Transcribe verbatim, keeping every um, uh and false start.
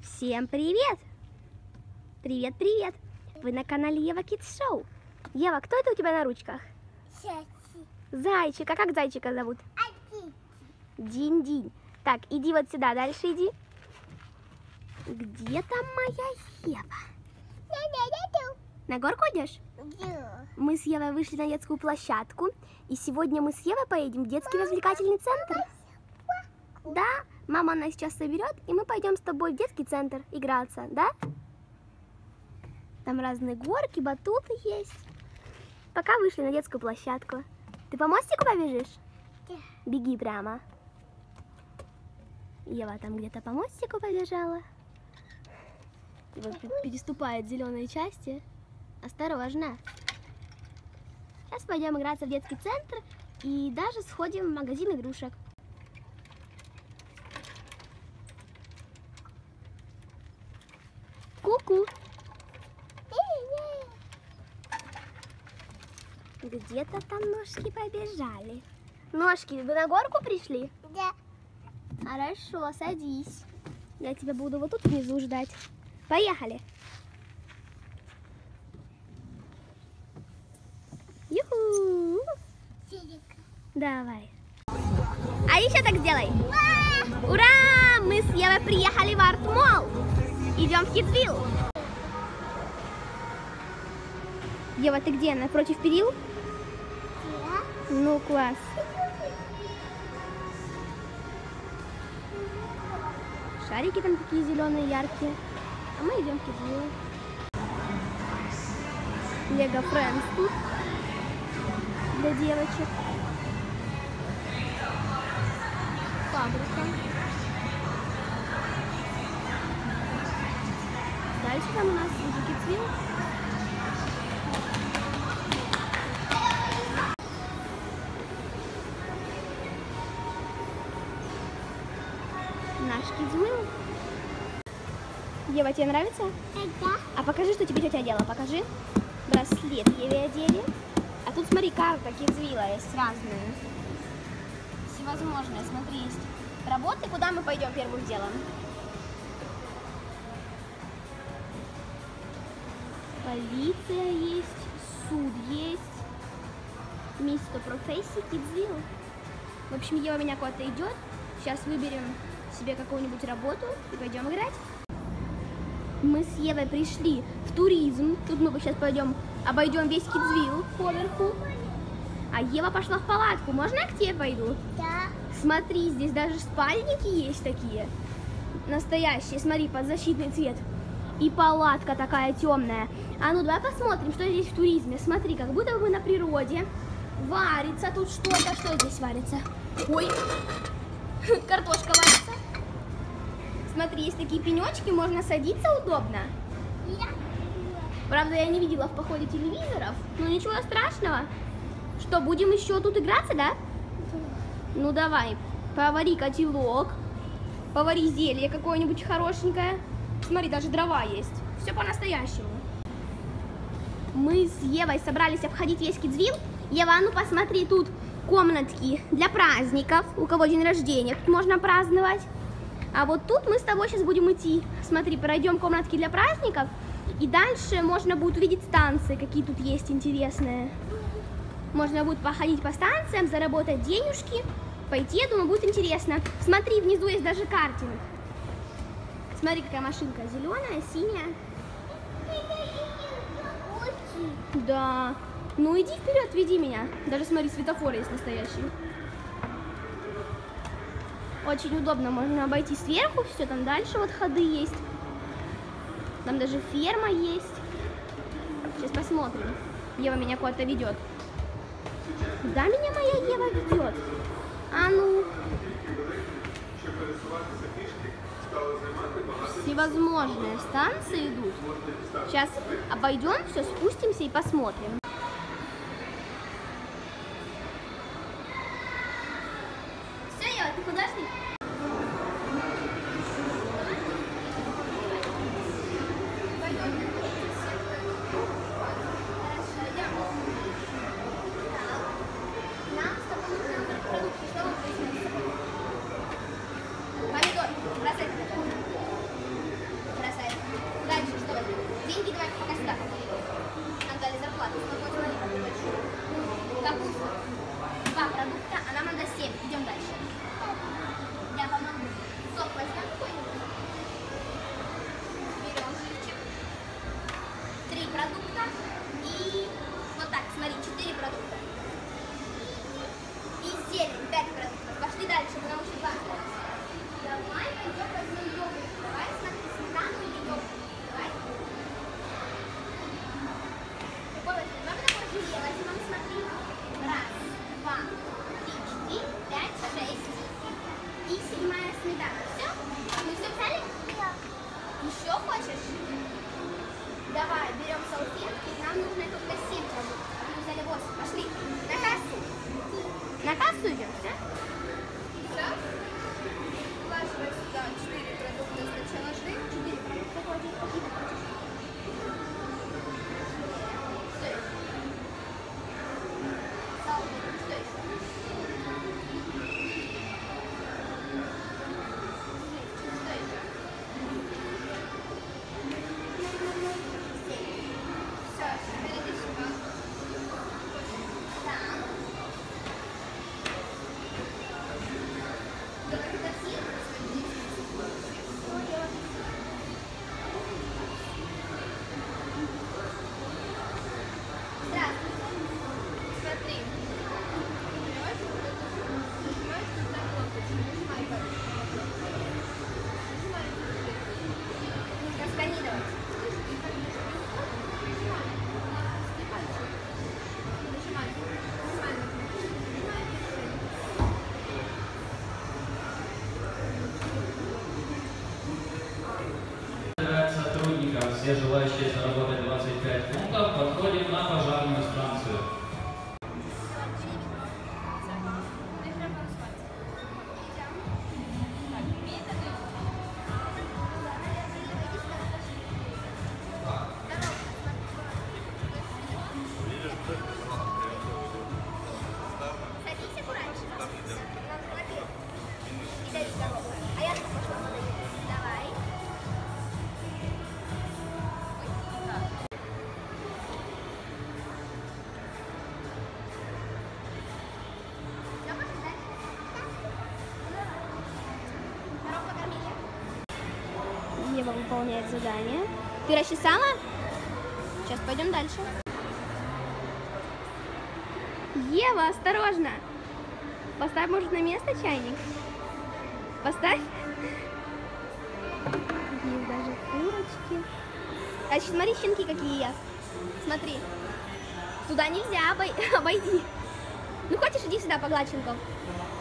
Всем привет! Привет, привет! Вы на канале Ева Kids Show. Ева, кто это у тебя на ручках? Зайчик. А как зайчика зовут? Динь-динь. Так, иди вот сюда, дальше иди. Где там моя Ева? На горку идешь? Мы с Евой вышли на детскую площадку, и сегодня мы с Евой поедем в детский развлекательный центр. Да, мама нас сейчас соберет, и мы пойдем с тобой в детский центр играться, да? Там разные горки, батуты есть. Пока вышли на детскую площадку. Ты по мостику побежишь? Да. Беги прямо. Ева там где-то по мостику побежала. Вот переступает зеленые части. Осторожно. Сейчас пойдем играться в детский центр и даже сходим в магазин игрушек. Ку-ку. Где-то там ножки побежали. Ножки, вы на горку пришли? Да. Хорошо, садись. Я тебя буду вот тут внизу ждать. Поехали. Юху. Давай. А еще так сделай. Ура! Ура! Мы с Евой приехали в Арт-молл. Идем в Кидсвилл. Ева, ты где? Напротив перил? Да. Ну, класс. Шарики там такие зеленые, яркие. А мы идем в Кидсвилл. Лего Френдс тут для девочек. Фабрика. Дальше там у нас уже Кидсвилл. Наш Кидсвилл. Ева, тебе нравится? Да. А покажи, что тебе тетя одела. Покажи. Браслет Еве одели. А тут, смотри, карта Кидсвилла есть разные. Всевозможные. Смотри, есть работы. Куда мы пойдем первым делом? Полиция есть, суд есть, место профессии Кидсвилл. В общем, Ева меня куда-то идет. Сейчас выберем себе какую-нибудь работу и пойдем играть. Мы с Евой пришли в туризм. Тут мы сейчас пойдем, обойдем весь Кидсвилл поверху. А Ева пошла в палатку. Можно я к тебе пойду? Да. Смотри, здесь даже спальники есть такие. Настоящие. Смотри, под защитный цвет. И палатка такая темная. А ну давай посмотрим, что здесь в туризме. Смотри, как будто бы мы на природе. Варится тут что-то. Что здесь варится? Ой, картошка варится. Смотри, есть такие пенечки, можно садиться удобно. Правда, я не видела в походе телевизоров. Но ничего страшного. Что, будем еще тут играться, да? Ну давай, повари котелок. Повари зелье какое-нибудь хорошенькое. Смотри, даже дрова есть. Все по-настоящему. Мы с Евой собрались обходить весь Кидсвилл. Ева, а ну посмотри, тут комнатки для праздников. У кого день рождения, тут можно праздновать. А вот тут мы с тобой сейчас будем идти. Смотри, пройдем комнатки для праздников. И дальше можно будет увидеть станции, какие тут есть интересные. Можно будет походить по станциям, заработать денежки. Пойти, я думаю, будет интересно. Смотри, внизу есть даже картинг. Смотри, какая машинка. Зеленая, синяя. Да. Ну иди вперед, веди меня. Даже смотри, светофор есть настоящий. Очень удобно. Можно обойти сверху все. Там дальше вот ходы есть. Там даже ферма есть. Сейчас посмотрим. Ева меня куда-то ведет. Куда меня моя Ева ведет? А ну. Всевозможные станции идут. Сейчас обойдем все, спустимся и посмотрим. Все, Ева, ты художник? Помидор, бросай. Давай пойдем возьмем йогурт. Давай, смотри, сметану или йогурт. Давай. Какой возьмем? Давай такой желе возьмем, смотри. Раз, два, три, четыре, пять, шесть. И седьмая сметана. Все? Мы все взяли? Да. Еще хочешь? Давай, берем салфетки. Нам нужно только семь продуктов. А мы взяли восемь. Пошли. На кассу. На кассу идем, все? Все? Влаживай сюда четыре продукта. Сначала жри. четыре продукта. Какие ты хочешь? Что еще? Салфетки. Что еще? Что еще? Все, теперь иди сюда. Так. Давай красиво. Здравствуйте. Смотри. Берешь вот эту, нажимаешь тут на кнопочку. Нажимай, пожалуйста. Нажимай. Нужно сканировать. Сотрудникам, все желающие заработать двадцать пять фунтов, подходим на пожарную станцию. Садись аккуратнее. И дай дорогу. А я тут пошла. Давай. Все, можешь дать? Дорогу покормили. Ева выполняет задание. Ты расчесала? Сейчас пойдем дальше. Ева, осторожно! Поставь, может, на место чайник? Поставь. Есть даже курочки. А смотри, щенки какие есть. Смотри. Туда нельзя, обой... обойди. Ну, хочешь, иди сюда, погладь щенков.